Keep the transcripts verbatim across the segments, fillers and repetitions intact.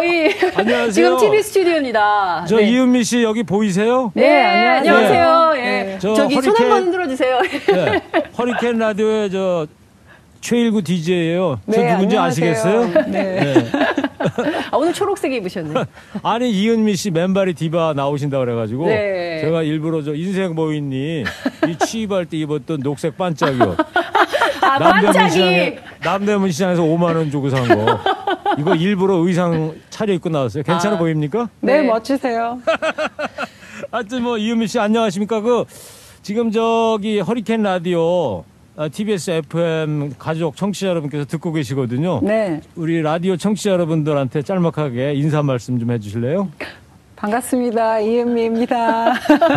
저희 안녕하세요. 지금 티비 스튜디오입니다. 저 네. 이은미 씨 여기 보이세요? 네, 네 안녕하세요. 네. 네. 저 저기 허리케인, 손 한번 흔들어주세요. 네. 허리케인 라디오의 저 최일구 디제이예요. 저 네, 누군지 안녕하세요. 아시겠어요? 네. 네. 아, 오늘 초록색 입으셨네. 아니 이은미 씨 맨발이 디바 나오신다 그래가지고 네. 제가 일부러 저 인생 뭐 있니 이 취입할 때 입었던 녹색 반짝이요. 아, 남대문 반짝이. 시장에 남대문 시장에서 오만 원 주고 산 거. 이거 일부러 의상 차려입고 나왔어요. 괜찮아 아, 보입니까? 네, 네, 멋지세요. 하여튼 뭐 이은미 씨 안녕하십니까? 그 지금 저기 허리케인 라디오 티비에스 에프엠 가족 청취자 여러분께서 듣고 계시거든요. 네. 우리 라디오 청취자 여러분들한테 짤막하게 인사 말씀 좀 해주실래요? 반갑습니다. 이은미입니다.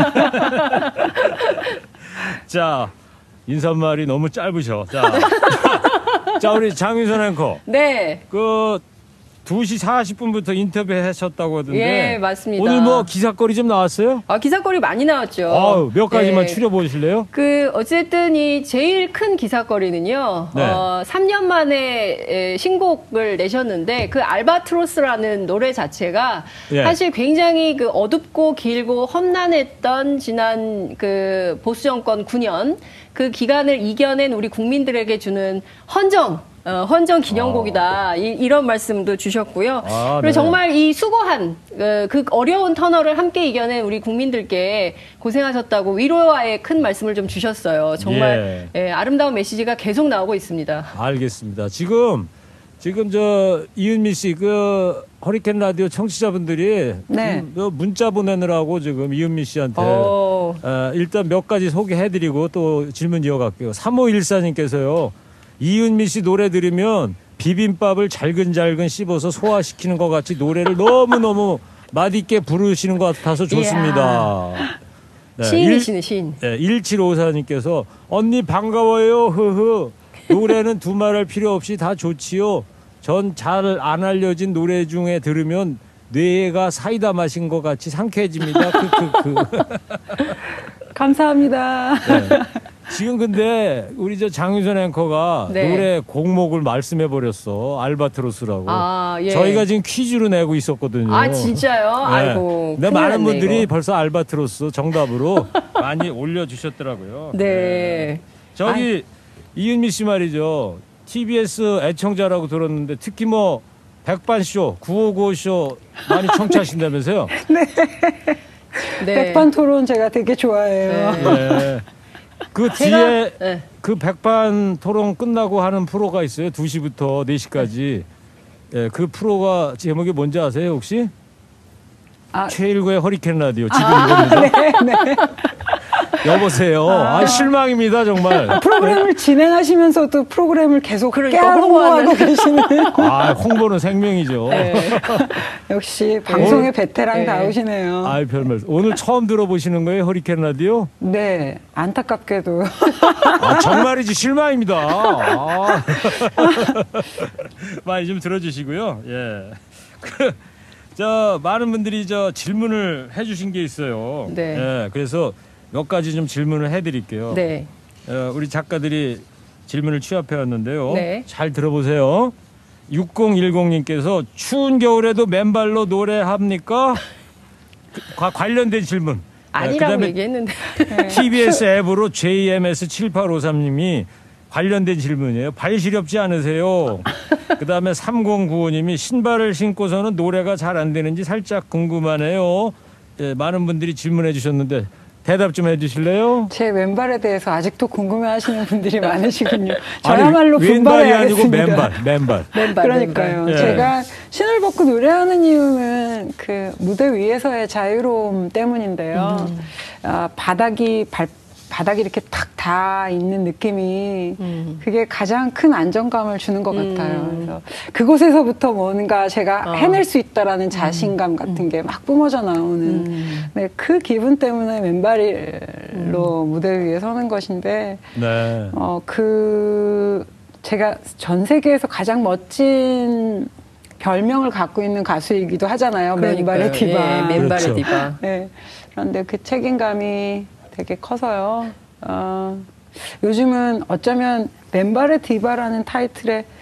자, 인사말이 너무 짧으셔. 자, 자 우리 장윤선 앵커. 네. 그 두 시 사십 분부터 인터뷰 하셨다고 하던데. 예, 맞습니다. 오늘 뭐 기사거리 좀 나왔어요? 아, 기사거리 많이 나왔죠. 아, 몇 가지만 네. 추려보실래요? 그, 어쨌든 이 제일 큰 기사거리는요, 네. 어, 삼 년 만에 신곡을 내셨는데, 그 알바트로스라는 노래 자체가 예. 사실 굉장히 그 어둡고 길고 험난했던 지난 그 보수 정권 구 년 그 기간을 이겨낸 우리 국민들에게 주는 헌정, 어, 헌정 기념곡이다. 아. 이, 이런 말씀도 주셨고요. 아, 그리고 네. 정말 이 수고한 그, 그 어려운 터널을 함께 이겨낸 우리 국민들께 고생하셨다고 위로와의 큰 말씀을 좀 주셨어요. 정말 예. 예, 아름다운 메시지가 계속 나오고 있습니다. 알겠습니다. 지금 지금 저 이은미 씨 그 허리케인 라디오 청취자분들이 네. 음, 문자 보내느라고 지금 이은미 씨한테 오. 어, 일단 몇 가지 소개해드리고 또 질문 이어갈게요. 삼오일사 님께서요. 이은미 씨 노래 들으면 비빔밥을 잘근잘근 씹어서 소화시키는 것 같이 노래를 너무너무 맛있게 부르시는 것 같아서 좋습니다. 네, 시인이시네, 시인. 네, 일칠오사 님께서 언니 반가워요. 흐흐. 노래는 두말할 필요 없이 다 좋지요. 전 잘 안 알려진 노래 중에 들으면 뇌가 사이다 마신 것 같이 상쾌해집니다. 크크크. 감사합니다. 네. 지금 근데 우리 저 장윤선 앵커가 네. 노래 곡목을 말씀해 버렸어. 알바트로스라고. 아, 예. 저희가 지금 퀴즈로 내고 있었거든요. 아, 진짜요? 네. 아이고. 근데 큰일 많은 났네, 분들이 이거. 벌써 알바트로스 정답으로 많이 올려주셨더라고요. 네. 네. 저기 이은미 씨 말이죠. 티비에스 애청자라고 들었는데 특히 뭐 백반쇼, 구오구오쇼 많이 청취하신다면서요? 네. 네. 백반 토론 제가 되게 좋아해요. 네. 네. 그 제가- 뒤에 네. 그 백반 토론 끝나고 하는 프로가 있어요. 두 시부터 네 시까지. 예, 그 프로가 제목이 뭔지 아세요, 혹시? 아. 최일구의 허리케인 라디오. 지금 이겁니다. 네, 네. 여보세요. 아, 실망입니다, 정말. 프로그램을 진행하시면서도 프로그램을 계속 그러니까 깨알 홍보하고 홍보하는. 계시는. 아, 홍보는 생명이죠. 네. 역시 방송의 베테랑 네. 다우시네요. 아이, 별말. 오늘 처음 들어보시는 거예요, 허리케인 라디오? 네, 안타깝게도. 아, 정말이지 실망입니다. 아. 많이 좀 들어주시고요. 예. 그, 저 많은 분들이 저 질문을 해주신 게 있어요. 네. 예. 그래서 몇 가지 좀 질문을 해드릴게요. 네. 어, 우리 작가들이 질문을 취합해 왔는데요. 네. 잘 들어보세요. 육공일공 님께서 추운 겨울에도 맨발로 노래합니까? 그, 과- 관련된 질문. 아니라고 그다음에 얘기했는데. 티비에스 앱으로 제이엠에스 칠팔오삼 님이 관련된 질문이에요. 발 시렵지 않으세요? 그 다음에 삼공구오 님이 신발을 신고서는 노래가 잘 안 되는지 살짝 궁금하네요. 예, 많은 분들이 질문해 주셨는데 대답 좀 해주실래요? 제 왼발에 대해서 아직도 궁금해하시는 분들이 많으시군요. 아니, 저야말로 왼발이 아니고 분발해야겠습니다. 맨발, 맨발. 맨발, 그러니까요. 맨발. 예. 제가 신을 벗고 노래하는 이유는 그 무대 위에서의 자유로움 때문인데요. 음. 아, 바닥이 발 바닥이 이렇게 탁 닿아 있는 느낌이 음. 그게 가장 큰 안정감을 주는 것 음. 같아요. 그래서 그곳에서부터 뭔가 제가 어. 해낼 수 있다라는 자신감 같은 게 막 뿜어져 나오는 음. 네, 그 기분 때문에 맨발로 무대 위에 서는 것인데 네. 어, 그, 제가 전 세계에서 가장 멋진 별명을 갖고 있는 가수이기도 하잖아요. 맨발의 디바. 예, 맨발의 그렇죠. 디바. 네. 그런데 그 책임감이 되게 커서요. 어, 요즘은 어쩌면 맨발의 디바라는 타이틀에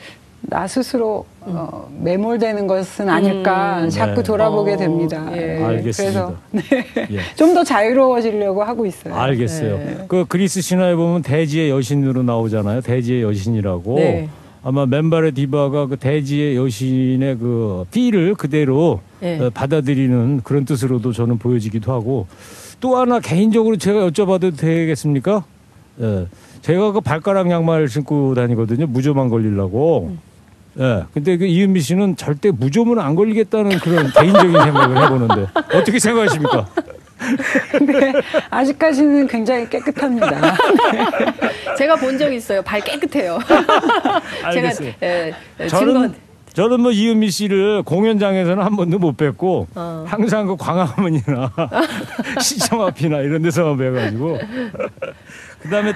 나 스스로 음. 어, 매몰되는 것은 아닐까 음. 자꾸 네. 돌아보게 어, 됩니다. 예. 네. 알겠습니다. 그래서 네. 예. 좀 더 자유로워지려고 하고 있어요. 알겠어요. 네. 그 그리스 신화에 보면 대지의 여신으로 나오잖아요. 대지의 여신이라고. 네. 아마 맨발의 디바가 그 대지의 여신의 그 피를 그대로 네. 받아들이는 그런 뜻으로도 저는 보여지기도 하고, 또 하나 개인적으로 제가 여쭤봐도 되겠습니까? 예. 제가 그 발가락 양말 신고 다니거든요. 무좀안 걸리려고. 음. 예. 근데 그 이은미 씨는 절대 무좀은 안 걸리겠다는 그런 개인적인 생각을 해보는데 어떻게 생각하십니까? 네, 아직까지는 굉장히 깨끗합니다. 네. 제가 본 적 있어요. 발 깨끗해요. 알겠어요. 제가 예, 저는 증거... 저는 뭐 이은미 씨를 공연장에서는 한 번도 못 뵀고 어. 항상 그 광화문이나 시청 앞이나 이런 데서만 뵈가지고. 그다음에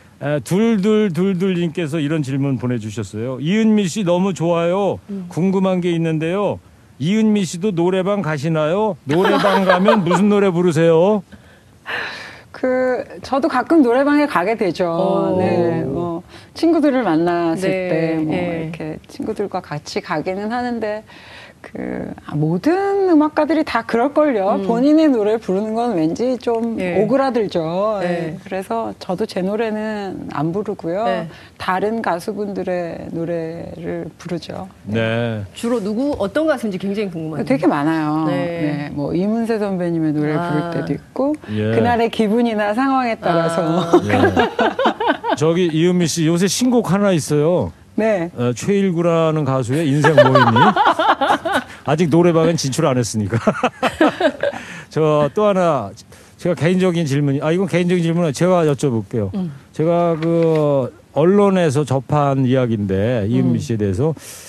둘둘둘둘님께서 이런 질문 보내주셨어요. 이은미 씨 너무 좋아요. 음. 궁금한 게 있는데요. 이은미 씨도 노래방 가시나요? 노래방 가면 무슨 노래 부르세요? 그 저도 가끔 노래방에 가게 되죠. 네, 뭐 친구들을 만났을 네, 때 뭐 네. 이렇게 친구들과 같이 가기는 하는데 그 모든 음악가들이 다 그럴걸요. 음. 본인의 노래를 부르는 건 왠지 좀 네. 오그라들죠. 네. 네. 그래서 저도 제 노래는 안 부르고요. 네. 다른 가수분들의 노래를 부르죠. 네. 네. 주로 누구 어떤 가수인지 굉장히 궁금해요. 되게 많아요. 네. 네. 뭐 이문세 선배님의 노래를 아. 부를 때도 있고 예. 그날의 기분이나 상황에 따라서. 아. 예. 저기 이은미 씨 요새 신곡 하나 있어요. 네. 어, 최일구라는 가수의 인생 모임이 아직 노래방은 진출 안 했으니까. 저 또 하나 제가 개인적인 질문이 아 이건 개인적인 질문은 제가 여쭤볼게요. 음. 제가 그 언론에서 접한 이야기인데 이은미 씨에 대해서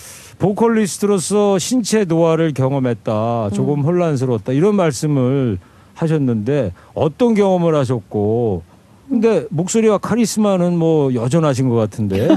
보컬리스트로서 신체 노화를 경험했다. 조금 음. 혼란스러웠다. 이런 말씀을 하셨는데 어떤 경험을 하셨고 근데 목소리와 카리스마는 뭐 여전하신 것 같은데.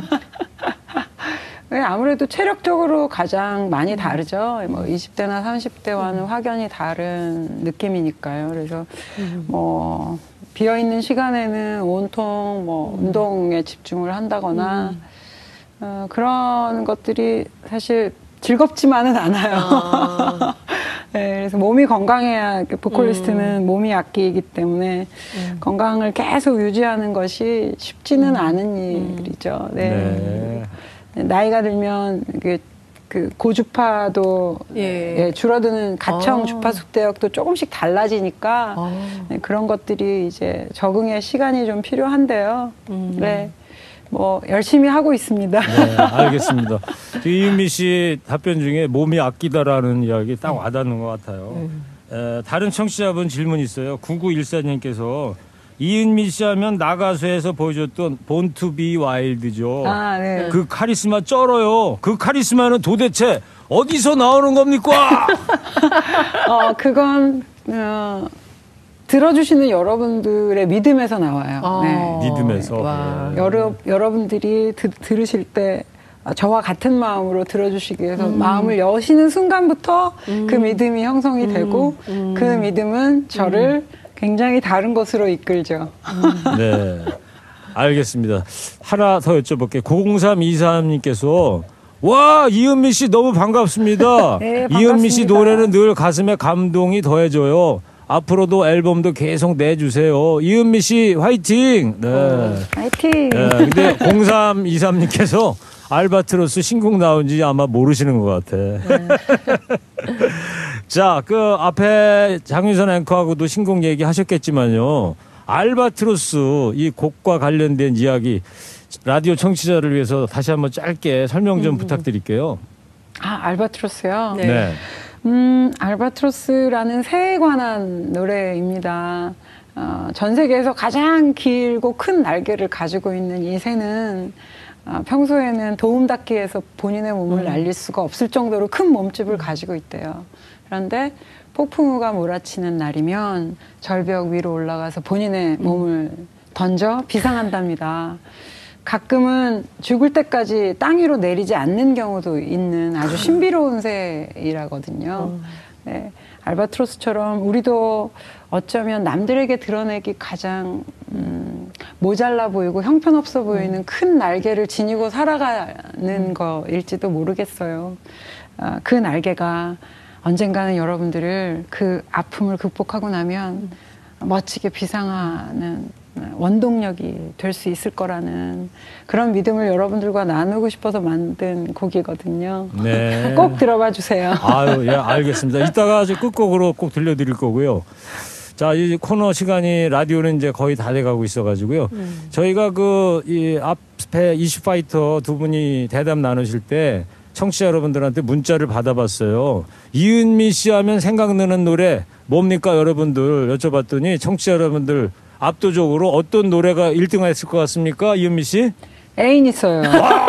네, 아무래도 체력적으로 가장 많이 다르죠. 뭐 이십 대나 삼십 대와는 음. 확연히 다른 느낌이니까요. 그래서 음. 뭐 비어 있는 시간에는 온통 뭐 음. 운동에 집중을 한다거나 음. 어, 그런 것들이 사실 즐겁지만은 않아요. 아. 네, 그래서 몸이 건강해야 보컬리스트는 음. 몸이 악기이기 때문에 음. 건강을 계속 유지하는 것이 쉽지는 음. 않은 일이죠. 네. 네. 나이가 들면 그, 그 고주파도 예. 예, 줄어드는 가청 아. 주파수 대역도 조금씩 달라지니까 아. 네, 그런 것들이 이제 적응의 시간이 좀 필요한데요. 음. 네, 뭐 열심히 하고 있습니다. 네, 알겠습니다. 이은미 씨 답변 중에 몸이 아끼다라는 이야기 딱 와닿는 것 같아요. 음. 에, 다른 청취자분 질문 있어요. 구구일사님께서 이은미 씨 하면 나가수에서 보여줬던 본 투 비 와일드죠. 아, 네. 그 카리스마 쩔어요. 그 카리스마는 도대체 어디서 나오는 겁니까? 어, 그건 어, 들어주시는 여러분들의 믿음에서 나와요. 아, 네. 믿음에서. 네. 여러, 여러분들이 드, 들으실 때 저와 같은 마음으로 들어주시기 위해서 음. 마음을 여시는 순간부터 음. 그 믿음이 형성이 음. 되고 음. 그 믿음은 저를 음. 굉장히 다른 곳으로 이끌죠. 네, 알겠습니다. 하나 더 여쭤볼게요. 공삼이삼님께서 와 이은미 씨 너무 반갑습니다. 네, 반갑습니다. 이은미 씨 노래는 늘 가슴에 감동이 더해져요. 앞으로도 앨범도 계속 내주세요. 이은미 씨 화이팅. 네, 어, 화이팅. 네, 근데 공삼이삼님께서 알바트로스 신곡 나온지 아마 모르시는 것 같아. 네. 자, 그 앞에 장윤선 앵커하고도 신곡 얘기 하셨겠지만요. 알바트로스 이 곡과 관련된 이야기 라디오 청취자를 위해서 다시 한번 짧게 설명 좀 음. 부탁드릴게요. 아, 알바트로스요? 네. 네. 음, 알바트로스라는 새에 관한 노래입니다. 어, 전 세계에서 가장 길고 큰 날개를 가지고 있는 이 새는 아, 평소에는 도움닫기에서 본인의 몸을 음. 날릴 수가 없을 정도로 큰 몸집을 가지고 있대요. 그런데 폭풍우가 몰아치는 날이면 절벽 위로 올라가서 본인의 음. 몸을 던져 비상한답니다. 가끔은 죽을 때까지 땅 위로 내리지 않는 경우도 있는 아주 신비로운 새이라거든요. 음. 네, 알바트로스처럼 우리도 어쩌면 남들에게 드러내기 가장 음, 모자라 보이고 형편없어 보이는 큰 날개를 지니고 살아가는 거일지도 모르겠어요. 아, 그 날개가 언젠가는 여러분들을 그 아픔을 극복하고 나면 멋지게 비상하는 원동력이 될 수 있을 거라는 그런 믿음을 여러분들과 나누고 싶어서 만든 곡이거든요. 네. 꼭 들어봐 주세요. 아유, 예, 알겠습니다. 이따가 아주 끝곡으로 꼭 들려드릴 거고요. 자, 이 코너 시간이 라디오는 이제 거의 다 돼가고 있어가지고요. 음. 저희가 그, 이 앞에 이슈파이터 두 분이 대담 나누실 때 청취자 여러분들한테 문자를 받아봤어요. 이은미 씨 하면 생각나는 노래 뭡니까 여러분들 여쭤봤더니 청취자 여러분들 압도적으로 어떤 노래가 일 등 했을 것 같습니까? 이은미 씨? 애인 있어요.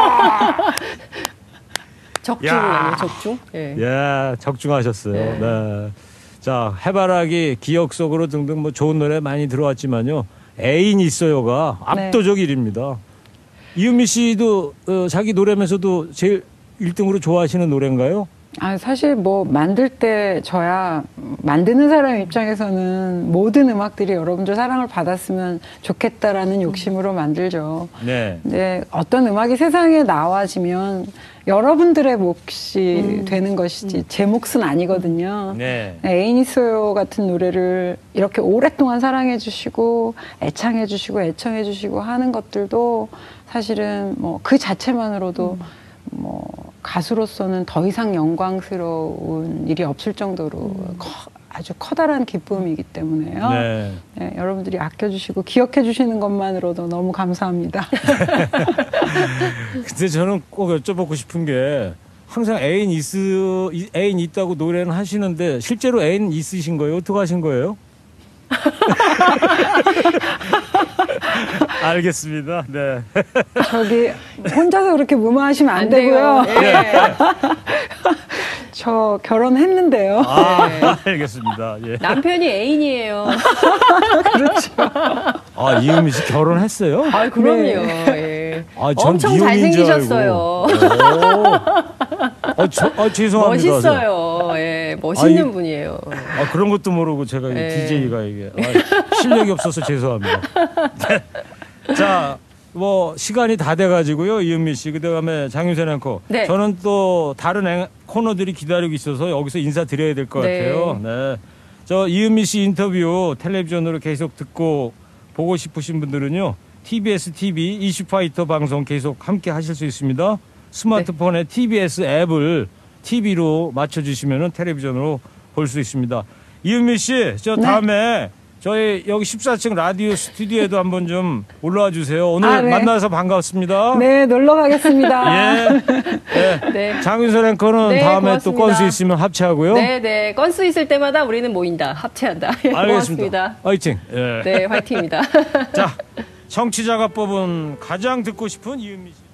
적중 아니에요, 적중? 예. 예, 적중하셨어요. 예. 네. 자, 해바라기, 기억 속으로 등등 뭐 좋은 노래 많이 들어왔지만요. 애인 있어요가 압도적 네. 일 위입니다. 이은미 씨도 어, 자기 노래면서도 제일 일 등으로 좋아하시는 노래인가요? 아, 사실 뭐 만들 때 저야 만드는 사람 입장에서는 모든 음악들이 여러분들 사랑을 받았으면 좋겠다라는 욕심으로 만들죠. 네. 근데 어떤 음악이 세상에 나와지면 여러분들의 몫이 음. 되는 것이지 제 몫은 아니거든요. 네. 애인 있어요 같은 노래를 이렇게 오랫동안 사랑해 주시고 애창해 주시고 애청해 주시고 하는 것들도 사실은 뭐 그 자체만으로도 음. 뭐 가수로서는 더 이상 영광스러운 일이 없을 정도로 음. 커, 아주 커다란 기쁨이기 때문에요. 네. 네, 여러분들이 아껴주시고 기억해주시는 것만으로도 너무 감사합니다. 근데 저는 꼭 여쭤보고 싶은 게 항상 애인 있 애인 있다고 노래는 하시는데 실제로 애인 있으신 거예요? 어떻게 하신 거예요? 알겠습니다. 네. 저기 혼자서 그렇게 무마하시면 안, 안 되고요. 네. 저 결혼했는데요. 아, 네. 알겠습니다. 예. 남편이 애인이에요. 그렇죠. 아, 이은미 씨 결혼했어요? 아, 그럼요. 네. 아, 엄청 잘생기셨어요. 아, 저, 아, 죄송합니다. 멋있어요. 예, 멋있는 아, 이, 분이에요. 아, 그런 것도 모르고 제가 네. 디제이가 이게 아, 실력이 없어서 죄송합니다. 네. 자, 뭐 시간이 다 돼가지고요, 이은미 씨. 그다음에 장윤선 앵커. 네. 저는 또 다른 앵, 코너들이 기다리고 있어서 여기서 인사드려야 될 것 네. 같아요. 네. 저 이은미 씨 인터뷰 텔레비전으로 계속 듣고 보고 싶으신 분들은요, 티비에스 티비 이슈파이터 방송 계속 함께 하실 수 있습니다. 스마트폰에 네. 티비에스 앱을 티비로 맞춰주시면 텔레비전으로 볼 수 있습니다. 이은미 씨, 저 네. 다음에 저희 여기 십사 층 라디오 스튜디오에도 한번 좀 올라와 주세요. 오늘 아, 네. 만나서 반갑습니다. 네, 놀러 가겠습니다. 예. 네. 네. 장윤선 앵커는 네, 다음에 고맙습니다. 또 건수 있으면 합체하고요. 네, 네. 건수 있을 때마다 우리는 모인다. 합체한다. 알겠습니다. 고맙습니다. 화이팅. 예. 네, 화이팅입니다. 자, 청취자가 뽑은 가장 듣고 싶은 이은미 씨.